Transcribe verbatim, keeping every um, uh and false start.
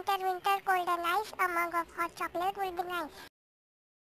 winter, winter, cold and ice. A mug of hot chocolate will be nice.